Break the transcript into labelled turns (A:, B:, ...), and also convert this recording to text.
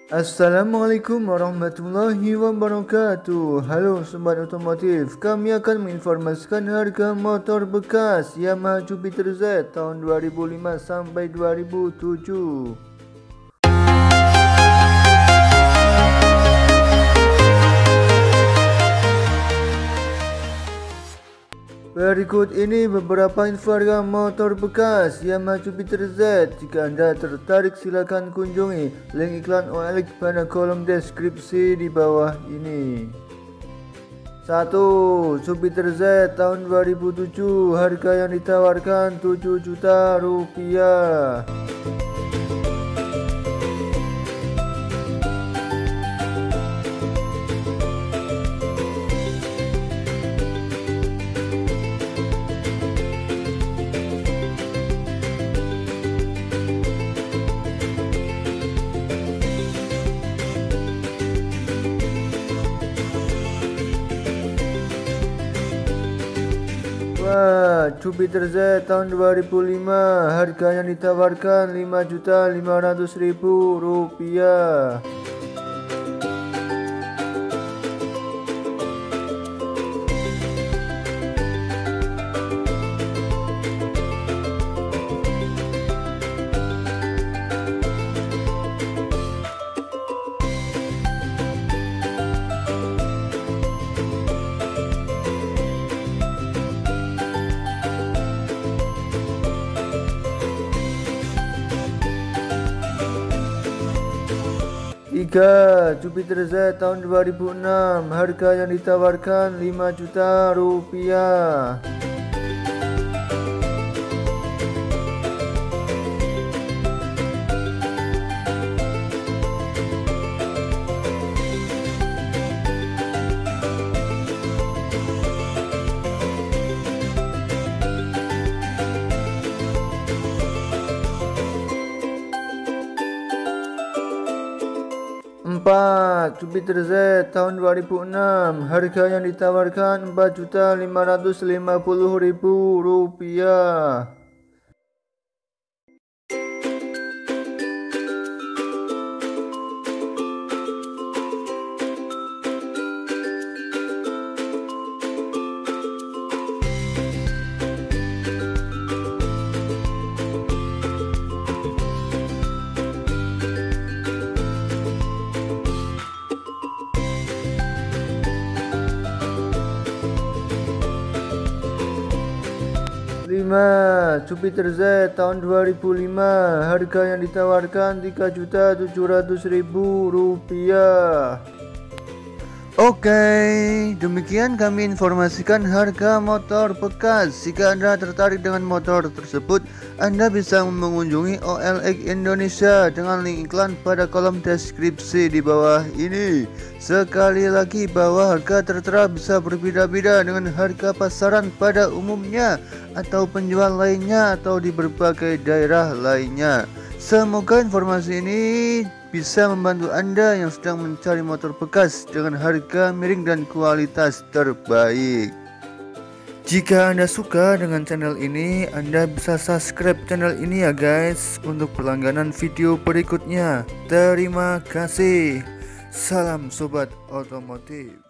A: Assalamualaikum warahmatullahi wabarakatuh. Halo Sobat Otomotif, kami akan menginformasikan harga motor bekas Yamaha Jupiter Z tahun 2005 sampai 2007. Berikut ini beberapa info harga motor bekas Yamaha Jupiter Z. Jika Anda tertarik, silakan kunjungi link iklan OLX pada kolom deskripsi di bawah ini. 1. Jupiter Z tahun 2007, harga yang ditawarkan 7 juta rupiah. Jupiter Z tahun 2005, harga yang ditawarkan 5.500.000 rupiah. Jupiter Z tahun 2006, harga yang ditawarkan 5 juta rupiah. 4. Jupiter Z tahun 2006, harga yang ditawarkan 4.550.000 rupiah. 5. Jupiter Z tahun 2005, harga yang ditawarkan 3.700.000 rupiah. Oke, demikian kami informasikan harga motor bekas. Jika Anda tertarik dengan motor tersebut, Anda bisa mengunjungi OLX Indonesia dengan link iklan pada kolom deskripsi di bawah ini. Sekali lagi bahwa harga tertera bisa berbeda-beda dengan harga pasaran pada umumnya atau penjual lainnya atau di berbagai daerah lainnya. Semoga informasi ini bisa membantu Anda yang sedang mencari motor bekas dengan harga miring dan kualitas terbaik. Jika Anda suka dengan channel ini, Anda bisa subscribe channel ini ya guys, untuk berlangganan video berikutnya. Terima kasih. Salam Sobat Otomotif.